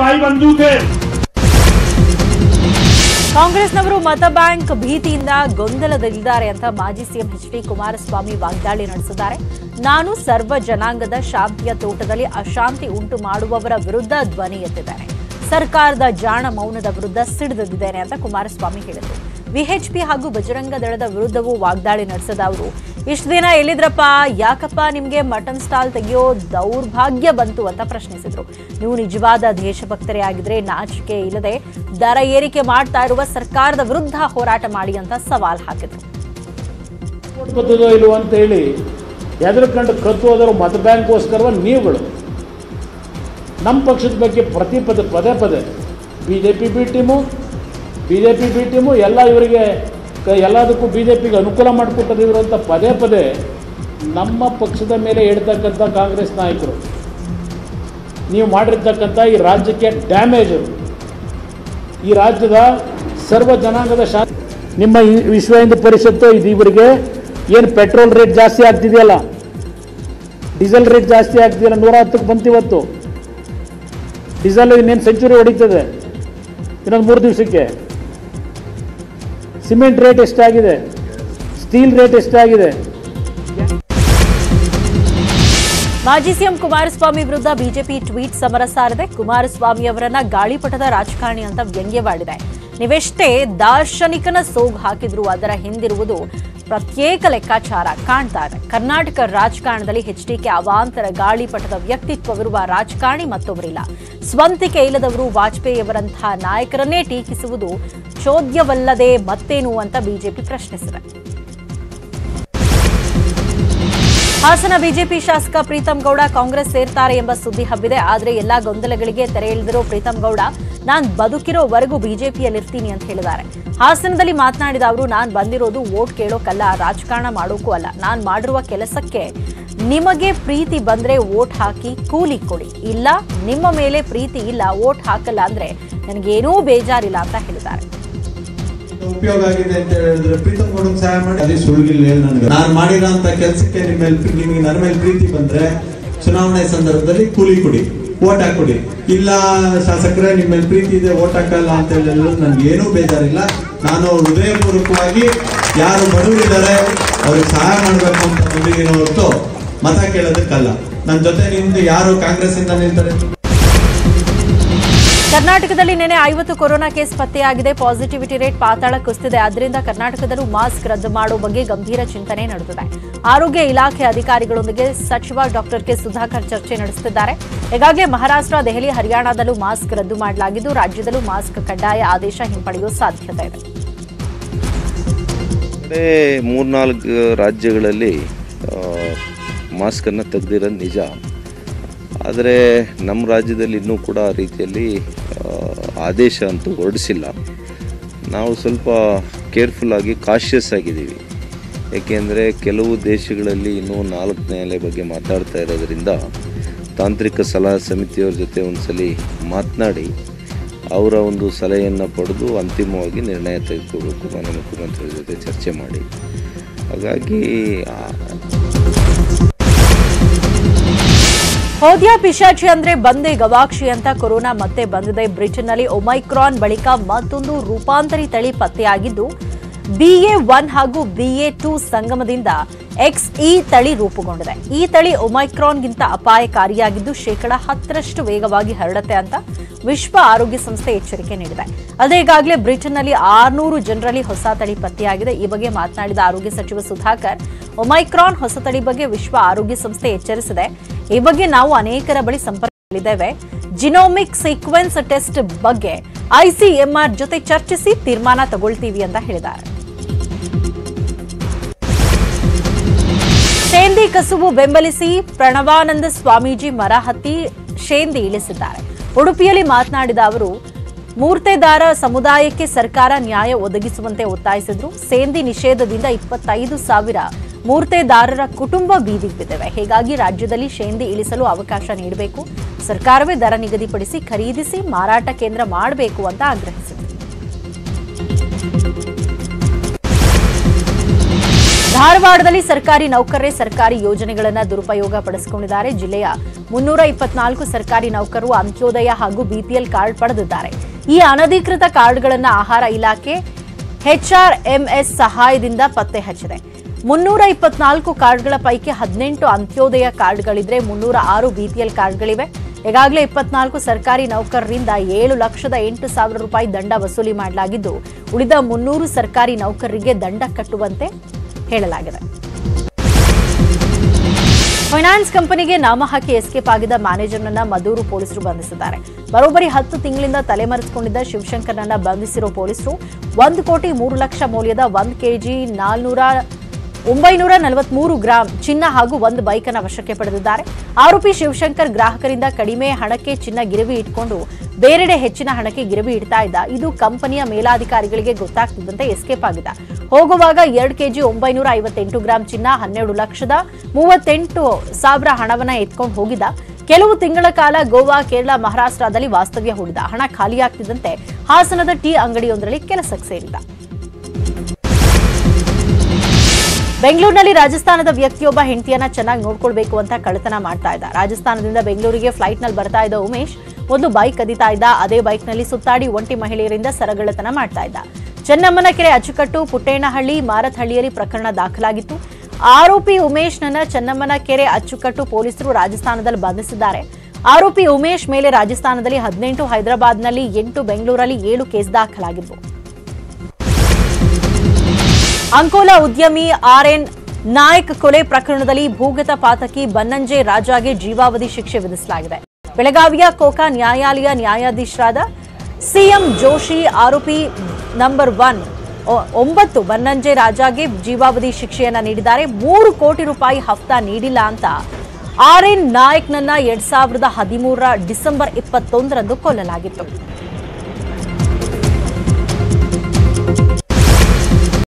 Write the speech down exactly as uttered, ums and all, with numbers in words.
भाई बंधु थे। ಕಾಂಗ್ರೆಸ್ನವರು ಮತ ಬ್ಯಾಂಕ್ ಭೀತಿಯಿಂದ ಗೊಂದಲದಲ್ಲಿದ್ದಾರೆ ಅಂತ ಮಾಜಿ ಸಿಎಂ ಎಚ್ ಡಿ ಕುಮಾರಸ್ವಾಮಿ ವಾಗ್ದಾಳಿ ನಡೆಸಿದ್ದಾರೆ. ನಾನು ಸರ್ವ ಜನಾಂಗದ ಶಾಂತಿಯ ತೋಟದಲ್ಲಿ ಅಶಾಂತಿ ಉಂಟು ಮಾಡುವವರ ವಿರುದ್ಧ ಧ್ವನಿ ಎತ್ತಿದ್ದೇನೆ. ಸರ್ಕಾರದ ಜಾಣ ಮೌನದ ವಿರುದ್ಧ ಸಿಡಿದಿದ್ದೇನೆ ಅಂತ ಕುಮಾರಸ್ವಾಮಿ ಹೇಳಿದರು. ವಿಎಚ್ಪಿ ಹಾಗೂ ಬಜರಂಗ ದಳದ ವಿರುದ್ಧವೂ ವಾಗ್ದಾಳಿ ನಡೆಸಿದ ಅವರು, ಇಷ್ಟು ದಿನ ಎಲ್ಲಿದ್ರಪ್ಪ, ಯಾಕಪ್ಪ ನಿಮಗೆ ಮಟನ್ ಸ್ಟಾಲ್ ತೆಗೆಯೋ ದೌರ್ಭಾಗ್ಯ ಬಂತು ಅಂತ ಪ್ರಶ್ನಿಸಿದ್ರು. ನೀವು ನಿಜವಾದ ದೇಶಭಕ್ತರೇ ಆಗಿದ್ರೆ ನಾಚಿಕೆ ಇಲ್ಲದೆ ದರ ಏರಿಕೆ ಮಾಡ್ತಾ ಇರುವ ಸರ್ಕಾರದ ವಿರುದ್ಧ ಹೋರಾಟ ಮಾಡಿ ಅಂತ ಸವಾಲ್ ಹಾಕಿದ್ರು. ಬರ್ತದೋ ಇಲ್ವೋ ಅಂತ ಹೇಳಿ ಎದುರುಕಂಡು ಕತ್ತು ಹೋದರು ಮತ ಬ್ಯಾಂಕ್ಗೋಸ್ಕರ ನೀವುಗಳು ನಮ್ಮ ಪಕ್ಷದ ಬಗ್ಗೆ ಪ್ರತಿ ಪದೇ ಪದೇ ಪದೇ BJP B team BJP B team ಎಲ್ಲ ಇವರಿಗೆ ಎಲ್ಲದಕ್ಕೂ ಬಿ ಜೆ ಪಿಗೆ ಅನುಕೂಲ ಮಾಡಿಕೊಟ್ಟದಿದ್ರು ಅಂತ ಪದೇ ಪದೇ ನಮ್ಮ ಪಕ್ಷದ ಮೇಲೆ ಹೇಳ್ತಕ್ಕಂಥ ಕಾಂಗ್ರೆಸ್ ನಾಯಕರು ನೀವು ಮಾಡಿರ್ತಕ್ಕಂಥ ಈ ರಾಜ್ಯಕ್ಕೆ ಡ್ಯಾಮೇಜು, ಈ ರಾಜ್ಯದ ಸರ್ವ ಜನಾಂಗದ ಶಾಂತಿ. ನಿಮ್ಮ ವಿಶ್ವ ಹಿಂದೂ ಪರಿಷತ್ತು ಇದು ಇವರಿಗೆ ಏನು ಪೆಟ್ರೋಲ್ ರೇಟ್ ಜಾಸ್ತಿ ಆಗ್ತಿದೆಯಲ್ಲ, ಡೀಸೆಲ್ ರೇಟ್ ಜಾಸ್ತಿ ಆಗ್ತಿದೆಯಲ್ಲ, ನೂರ ಹತ್ತಕ್ಕೆ ಬಂತಿವತ್ತು. ಡೀಸೆಲ್ ಇನ್ನೇನು ಸೆಂಚುರಿ ಹೊಡಿತದೆ ಇನ್ನೊಂದು ಮೂರು ದಿವಸಕ್ಕೆ. ಸಿಮೆಂಟ್ ರೇಟ್ ಎಷ್ಟಾಗಿದೆ, ಸ್ಟೀಲ್ ರೇಟ್ ಎಷ್ಟಾಗಿದೆ. ಮಾಜಿ ಸಿಎಂ ಕುಮಾರಸ್ವಾಮಿ ವಿರುದ್ಧ ಬಿಜೆಪಿ ಟ್ವೀಟ್ ಸಮರ ಸಾರಿದೆ. ಕುಮಾರಸ್ವಾಮಿ ಅವರನ್ನ ಗಾಳಿಪಟದ ರಾಜಕಾರಣಿ ಅಂತ ವ್ಯಂಗ್ಯವಾಡಿದೆ. ನೀವೆಷ್ಟೇ ದಾರ್ಶನಿಕನ ಸೋಗು ಹಾಕಿದ್ರು ಅದರ ಹಿಂದಿರುವುದು ಪ್ರತ್ಯೇಕ ಲೆಕ್ಕಾಚಾರ ಕಾಣ್ತಾ ಇದೆ. ಕರ್ನಾಟಕ ರಾಜಕಾರಣದಲ್ಲಿ ಎಚ್ಡಿಕೆ ಅವಾಂತರ ಗಾಳಿಪಟದ ವ್ಯಕ್ತಿತ್ವವಿರುವ ರಾಜಕಾರಣಿ ಮತ್ತೊಬ್ಬರಿಲ್ಲ. ಸ್ವಂತಿಕೆ ಇಲ್ಲದವರು ವಾಜಪೇಯಿಯವರಂತಹ ನಾಯಕರನ್ನೇ ಟೀಕಿಸುವುದು ಚೋದ್ಯವಲ್ಲದೆ ಮತ್ತೇನು ಅಂತ ಬಿಜೆಪಿ ಪ್ರಶ್ನಿಸಿದೆ. ಹಾಸನ ಬಿಜೆಪಿ ಶಾಸಕ ಪ್ರೀತಂ ಗೌಡ ಕಾಂಗ್ರೆಸ್ ಸೇರ್ತಾರೆ ಎಂಬ ಸುದ್ದಿ ಹಬ್ಬಿದೆ. ಆದರೆ ಎಲ್ಲಾ ಗೊಂದಲಗಳಿಗೆ ತೆರೆ ಎಳೆದಿರೋ ಪ್ರೀತಂ ಗೌಡ ನಾನ್ ಬದುಕಿರೋವರೆಗೂ ಬಿಜೆಪಿಯಲ್ಲಿರ್ತೀನಿ ಅಂತ ಹೇಳಿದ್ದಾರೆ. ಹಾಸನದಲ್ಲಿ ಮಾತನಾಡಿದ ಅವರು, ನಾನ್ ಬಂದಿರೋದು ವೋಟ್ ಕೇಳೋಕಲ್ಲ, ರಾಜಕಾರಣ ಮಾಡೋಕ್ಕೂ ಅಲ್ಲ. ನಾನ್ ಮಾಡಿರುವ ಕೆಲಸಕ್ಕೆ ನಿಮಗೆ ಪ್ರೀತಿ ಬಂದ್ರೆ ವೋಟ್ ಹಾಕಿ ಕೂಲಿ ಕೊಡಿ, ಇಲ್ಲ ನಿಮ್ಮ ಮೇಲೆ ಪ್ರೀತಿ ಇಲ್ಲ ವೋಟ್ ಹಾಕಲ್ಲ ಅಂದ್ರೆ ನನಗೇನೂ ಬೇಜಾರಿಲ್ಲ ಅಂತ ಹೇಳಿದ್ದಾರೆ. ಉಪಯೋಗ ಆಗಿದೆ ಅಂತ ಹೇಳಿದ್ರೆ ಪ್ರೀತಂ ಗೌಡಂಗೆ ಸಹಾಯ ಮಾಡಿ, ಅದೇ ಸುಳ್ಳಿಲ್ಲ ನನಗೆ. ನಾನು ಮಾಡಿರೋಂಥ ಕೆಲಸಕ್ಕೆ ನಿಮ್ಮ ಮೇಲೆ ನಿಮಗೆ ನನ್ನ ಮೇಲೆ ಪ್ರೀತಿ ಬಂದ್ರೆ ಚುನಾವಣೆ ಸಂದರ್ಭದಲ್ಲಿ ಕೂಲಿ ಕೊಡಿ, ವೋಟ್ ಹಾಕೊಡಿ. ಇಲ್ಲ ಶಾಸಕರೇ ನಿಮ್ಮ ಮೇಲೆ ಪ್ರೀತಿ ಇದೆ ವೋಟ್ ಹಾಕಲ್ಲ ಅಂತ ಹೇಳಿದ್ರು ನನ್ಗೆ ಏನೂ ಬೇಜಾರಿಲ್ಲ. ನಾನು ಹೃದಯಪೂರ್ವಕವಾಗಿ ಯಾರು ಬಡವರಿದ್ದಾರೆ ಅವ್ರಿಗೆ ಸಹಾಯ ಮಾಡಬೇಕು ಅಂತ ಬಂದಿದ್ದೀನೋ ಹೊರತು ಮತ ಕೇಳೋದಕ್ಕಲ್ಲ. ನನ್ನ ಜೊತೆ ನಿಮ್ದು ಯಾರು ಕಾಂಗ್ರೆಸ್ ಇಂದ ನಿಲ್ತಾರೆ. ಕರ್ನಾಟಕದಲ್ಲಿ ನಿನ್ನೆ ಐವತ್ತು ಕೊರೋನಾ ಕೇಸ್ ಪತ್ತೆಯಾಗಿದೆ. ಪಾಸಿಟಿವಿಟಿ ರೇಟ್ ಪಾತಾಳ ಕುಸಿದಿದೆ. ಆದ್ದರಿಂದ ಕರ್ನಾಟಕದಲ್ಲೂ ಮಾಸ್ಕ್ ರದ್ದು ಮಾಡುವ ಬಗ್ಗೆ ಗಂಭೀರ ಚಿಂತನೆ ನಡೆದಿದೆ. ಆರೋಗ್ಯ ಇಲಾಖೆ ಅಧಿಕಾರಿಗಳೊಂದಿಗೆ ಸಚಿವ ಡಾಕ್ಟರ್ ಕೆ ಸುಧಾಕರ್ ಚರ್ಚೆ ನಡೆಸುತ್ತಿದ್ದಾರೆ. ಈಗಾಗಲೇ ಮಹಾರಾಷ್ಟ್ರ, ದೆಹಲಿ, ಹರಿಯಾಣದಲ್ಲೂ ಮಾಸ್ಕ್ ರದ್ದು ಮಾಡಲಾಗಿದ್ದು ರಾಜ್ಯದಲ್ಲೂ ಮಾಸ್ಕ್ ಕಡ್ಡಾಯ ಆದೇಶ ಹಿಂಪಡೆಯುವ ಸಾಧ್ಯತೆ ಇದೆ. ಮೂರ್ನಾಲ್ಕು ರಾಜ್ಯಗಳಲ್ಲಿ ಮಾಸ್ಕ್ ಅನ್ನು ತೆಗೆದಿರೋದು ನಿಜ. ಆದರೆ ನಮ್ಮ ರಾಜ್ಯದಲ್ಲಿ ಇನ್ನೂ ಕೂಡ ಆ ರೀತಿಯಲ್ಲಿ ಆದೇಶ ಅಂತೂ ಹೊರಡಿಸಿಲ್ಲ. ನಾವು ಸ್ವಲ್ಪ ಕೇರ್ಫುಲ್ ಆಗಿ ಕಾಷಿಯಸ್ ಆಗಿದ್ದೀವಿ. ಏಕೆಂದರೆ ಕೆಲವು ದೇಶಗಳಲ್ಲಿ ಇನ್ನೂ ನಾಲ್ಕನೇ ಅಲೆ ಬಗ್ಗೆ ಮಾತಾಡ್ತಾ ಇರೋದ್ರಿಂದ ತಾಂತ್ರಿಕ ಸಲಹಾ ಸಮಿತಿಯವ್ರ ಜೊತೆ ಒಂದ್ಸಲಿ ಮಾತನಾಡಿ ಅವರ ಒಂದು ಸಲಹೆಯನ್ನು ಪಡೆದು ಅಂತಿಮವಾಗಿ ನಿರ್ಣಯ ತೆಗೆದುಕೊಳ್ಬೇಕು. ಮಾನ್ಯ ಮುಖ್ಯಮಂತ್ರಿಗಳ ಜೊತೆ ಚರ್ಚೆ ಮಾಡಿ. ಹಾಗಾಗಿ ಹೋದ್ಯಾ ಪಿಶಾಚಿ ಅಂದ್ರೆ ಬಂದೆ ಗವಾಕ್ಷಿ ಅಂತ ಕೊರೋನಾ ಮತ್ತೆ ಬಂದಿದೆ. ಬ್ರಿಟನ್ನಲ್ಲಿ ಒಮೈಕ್ರಾನ್ ಬಳಿಕ ಮತ್ತೊಂದು ರೂಪಾಂತರಿ ತಳಿ ಪತ್ತೆಯಾಗಿದ್ದು ಬಿಎ ಒನ್ ಹಾಗೂ ಬಿಎ ಟೂ ಸಂಗಮದಿಂದ ಎಕ್ಸ್ ಇ ತಳಿ ರೂಪುಗೊಂಡಿದೆ. ಈ ತಳಿ ಒಮೈಕ್ರಾನ್ಗಿಂತ ಅಪಾಯಕಾರಿಯಾಗಿದ್ದು ಶೇಕಡಾ ಹತ್ತರಷ್ಟು ವೇಗವಾಗಿ ಹರಡುತ್ತೆ ಅಂತ ವಿಶ್ವ ಆರೋಗ್ಯ ಸಂಸ್ಥೆ ಎಚ್ಚರಿಕೆ ನೀಡಿದೆ. ಅಲ್ಲದೆ ಈಗಾಗಲೇ ಬ್ರಿಟನ್ನಲ್ಲಿ ಆರ್ನೂರು ಜನರಲ್ಲಿ ಹೊಸ ತಳಿ ಪತ್ತೆಯಾಗಿದೆ. ಈ ಬಗ್ಗೆ ಮಾತನಾಡಿದ ಆರೋಗ್ಯ ಸಚಿವ ಸುಧಾಕರ್, ಒಮೈಕ್ರಾನ್ ಹೊಸ ತಳಿ ಬಗ್ಗೆ ವಿಶ್ವ ಆರೋಗ್ಯ ಸಂಸ್ಥೆ ಎಚ್ಚರಿಸಿದೆ. ಈ ಬಗ್ಗೆ ನಾವು ಅನೇಕರ ಬಳಿ ಸಂಪರ್ಕದಲ್ಲಿದ್ದೇವೆ. ಜಿನೋಮಿಕ್ ಸೀಕ್ವೆನ್ಸ್ ಟೆಸ್ಟ್ ಬಗ್ಗೆ ಐಸಿಎಂಆರ್ ಜೊತೆ ಚರ್ಚಿಸಿ ತೀರ್ಮಾನ ತಗೊಳ್ತೀವಿ ಅಂತ ಹೇಳಿದ್ದಾರೆ. ಶೇಂದಿ ಕಸುಬು ಬೆಂಬಲಿಸಿ ಪ್ರಣವಾನಂದ ಸ್ವಾಮೀಜಿ ಮರ ಹತ್ತಿ ಶೇಂದಿ ಇಳಿಸಿದ್ದಾರೆ. ಉಡುಪಿಯಲ್ಲಿ ಮಾತನಾಡಿದ ಅವರು, ಮೂರ್ತೆದಾರ ಸಮುದಾಯಕ್ಕೆ ಸರ್ಕಾರ ನ್ಯಾಯ ಒದಗಿಸುವಂತೆ ಒತ್ತಾಯಿಸಿದ್ರು. ಸೇಂದಿ ನಿಷೇಧದಿಂದ ಇಪ್ಪತ್ತೈದು ಸಾವಿರ ಮೂರ್ತೆದಾರರ ಕುಟುಂಬ ಬೀದಿಗೆ ಬಿದ್ದಿವೆ. ಹೀಗಾಗಿ ರಾಜ್ಯದಲ್ಲಿ ಶೇಂದಿ ಇಳಿಸಲು ಅವಕಾಶ ನೀಡಬೇಕು. ಸರ್ಕಾರವೇ ದರ ನಿಗದಿಪಡಿಸಿ ಖರೀದಿಸಿ ಮಾರಾಟ ಕೇಂದ್ರ ಮಾಡಬೇಕು ಅಂತ ಆಗ್ರಹಿಸಿದರು. ಧಾರವಾಡದಲ್ಲಿ ಸರ್ಕಾರಿ ನೌಕರರೇ ಸರ್ಕಾರಿ ಯೋಜನೆಗಳನ್ನು ದುರುಪಯೋಗ ಪಡಿಸಿಕೊಂಡಿದ್ದಾರೆ. ಜಿಲ್ಲೆಯ ಮುನ್ನೂರ ಇಪ್ಪತ್ನಾಲ್ಕು ಸರ್ಕಾರಿ ನೌಕರರು ಅಂತ್ಯೋದಯ ಹಾಗೂ ಬಿಪಿಎಲ್ ಕಾರ್ಡ್ ಪಡೆದಿದ್ದಾರೆ. ಈ ಅನಧಿಕೃತ ಕಾರ್ಡ್ಗಳನ್ನು ಆಹಾರ ಇಲಾಖೆ ಎಚ್ಆರ್ಎಂಎಸ್ ಸಹಾಯದಿಂದ ಪತ್ತೆ ಹಚ್ಚಿದೆ. ಮುನ್ನೂರ ಇಪ್ಪತ್ನಾಲ್ಕು ಕಾರ್ಡ್ಗಳ ಪೈಕಿ ಹದಿನೆಂಟು ಅಂತ್ಯೋದಯ ಕಾರ್ಡ್ಗಳಿದ್ರೆ ಮುನ್ನೂರ ಆರು ಬಿಪಿಎಲ್ ಕಾರ್ಡ್ಗಳಿವೆ. ಈಗಾಗಲೇ ಇಪ್ಪತ್ನಾಲ್ಕು ಸರ್ಕಾರಿ ನೌಕರರಿಂದ ಏಳು ಲಕ್ಷದ ಎಂಟು ಸಾವಿರ ರೂಪಾಯಿ ದಂಡ ವಸೂಲಿ ಮಾಡಲಾಗಿದ್ದು, ಉಳಿದ ಮುನ್ನೂರು ಸರ್ಕಾರಿ ನೌಕರರಿಗೆ ದಂಡ ಕಟ್ಟುವಂತೆ ಹೇಳಲಾಗಿದೆ. ಫೈನಾನ್ಸ್ ಕಂಪನಿಗೆ ನಾಮ ಹಾಕಿ ಎಸ್ಕೇಪ್ ಆಗಿದ್ದ ಮ್ಯಾನೇಜರ್ನನ್ನ ಮದ್ದೂರು ಪೊಲೀಸರು ಬಂಧಿಸಿದ್ದಾರೆ. ಬರೋಬ್ಬರಿ ಹತ್ತು ತಿಂಗಳಿಂದ ತಲೆಮರೆಸಿಕೊಂಡಿದ್ದ ಶಿವಶಂಕರ್ನನ್ನ ಬಂಧಿಸಿರೋ ಪೊಲೀಸರು ಒಂದು ಕೋಟಿ ಮೂರು ಲಕ್ಷ ಮೌಲ್ಯದ ಒಂದು ಕೆಜಿ ನಾಲ್ನೂರ ಒಂಬೈನೂರ ನಲವತ್ಮೂರು ಗ್ರಾಂ ಚಿನ್ನ ಹಾಗೂ ಒಂದು ಬೈಕ್ ಅನ್ನು ವಶಕ್ಕೆ ಪಡೆದಿದ್ದಾರೆ. ಆರೋಪಿ ಶಿವಶಂಕರ್ ಗ್ರಾಹಕರಿಂದ ಕಡಿಮೆ ಹಣಕ್ಕೆ ಚಿನ್ನ ಗಿರವಿ ಇಟ್ಕೊಂಡು ಬೇರೆಡೆ ಹೆಚ್ಚಿನ ಹಣಕ್ಕೆ ಗಿರವಿ ಇಡ್ತಾ ಇದ್ದ. ಇದು ಕಂಪನಿಯ ಮೇಲಾಧಿಕಾರಿಗಳಿಗೆ ಗೊತ್ತಾಗ್ತಿದ್ದಂತೆ ಎಸ್ಕೇಪ್ ಆಗಿದ್ದ. ಹೋಗುವಾಗ ಎರಡು ಕೆಜಿ ಒಂಬೈನೂರ ಐವತ್ತೆಂಟು ಗ್ರಾಂ ಚಿನ್ನ, ಹನ್ನೆರಡು ಲಕ್ಷದ ಮೂವತ್ತೆಂಟು ಸಾವಿರ ಹಣವನ್ನ ಎತ್ಕೊಂಡು ಹೋಗಿದ್ದ. ಕೆಲವು ತಿಂಗಳ ಕಾಲ ಗೋವಾ, ಕೇರಳ, ಮಹಾರಾಷ್ಟ್ರದಲ್ಲಿ ವಾಸ್ತವ್ಯ ಹೂಡಿದ. ಹಣ ಖಾಲಿಯಾಗ್ತಿದ್ದಂತೆ ಹಾಸನದ ಟೀ ಅಂಗಡಿಯೊಂದರಲ್ಲಿ ಕೆಲಸಕ್ಕೆ ಸೇರಿದ. ಬೆಂಗಳೂರಿನಲ್ಲಿ ರಾಜಸ್ಥಾನದ ವ್ಯಕ್ತಿಯೊಬ್ಬ ಹೆಂಡತಿಯನ್ನ ಚೆನ್ನಾಗಿ ನೋಡ್ಕೊಳ್ಬೇಕು ಅಂತ ಕಳ್ಳತನ ಮಾಡ್ತಾ ಇದ್ದ. ರಾಜಸ್ಥಾನದಿಂದ ಬೆಂಗಳೂರಿಗೆ ಫ್ಲೈಟ್ನಲ್ಲಿ ಬರ್ತಾ ಇದ್ದ ಉಮೇಶ್ ಒಂದು ಬೈಕ್ ಕದೀತಾ ಇದ್ದ. ಅದೇ ಬೈಕ್ನಲ್ಲಿ ಸುತ್ತಾಡಿ ಒಂಟಿ ಮಹಿಳೆಯರಿಂದ ಸರಗಳ್ಳತನ ಮಾಡ್ತಾ ಇದ್ದ. ಚೆನ್ನಮ್ಮನ ಕೆರೆ, ಅಚ್ಚುಕಟ್ಟು, ಪುಟ್ಟೇನಹಳ್ಳಿ, ಮಾರತ್ಹಳ್ಳಿಯಲ್ಲಿ ಪ್ರಕರಣ ದಾಖಲಾಗಿತ್ತು. ಆರೋಪಿ ಉಮೇಶ್ನನ್ನ ಚೆನ್ನಮ್ಮನ ಕೆರೆ, ಅಚ್ಚುಕಟ್ಟು ಪೊಲೀಸರು ರಾಜಸ್ಥಾನದಲ್ಲಿ ಬಂಧಿಸಿದ್ದಾರೆ. ಆರೋಪಿ ಉಮೇಶ್ ಮೇಲೆ ರಾಜಸ್ಥಾನದಲ್ಲಿ ಹದಿನೆಂಟು, ಹೈದರಾಬಾದ್ನಲ್ಲಿ ಎಂಟು, ಬೆಂಗಳೂರಲ್ಲಿ ಏಳು ಕೇಸ್ ದಾಖಲಾಗಿದ್ದವು. ಅಂಕೋಲಾ ಉದ್ಯಮಿ ಆರ್ಎನ್ ನಾಯಕ್ ಕೊಲೆ ಪ್ರಕರಣದಲ್ಲಿ ಭೂಗತ ಪಾತಕಿ ಬನ್ನಂಜೆ ರಾಜಾಗೆ ಜೀವಾವಧಿ ಶಿಕ್ಷೆ ವಿಧಿಸಲಾಗಿದೆ. ಬೆಳಗಾವಿಯ ಕೋಕಾ ನ್ಯಾಯಾಲಯ ನ್ಯಾಯಾಧೀಶರಾದ ಸಿಎಂ ಜೋಶಿ ಆರೋಪಿ ನಂಬರ್ ಒನ್ ಒಂಬತ್ತು ಬನ್ನಂಜೆ ರಾಜಾಗೆ ಜೀವಾವಧಿ ಶಿಕ್ಷೆಯನ್ನ ನೀಡಿದ್ದಾರೆ. ಮೂರು ಕೋಟಿ ರೂಪಾಯಿ ಹಫ್ತಾ ನೀಡಿಲ್ಲ ಅಂತ ಆರ್ಎನ್ ನಾಯಕ್ನನ್ನ ಎರಡ್ ಸಾವಿರದ ಹದಿಮೂರರ ಡಿಸೆಂಬರ್ ಇಪ್ಪತ್ತೊಂದರಂದು ಕೊಲ್ಲಲಾಗಿತ್ತು.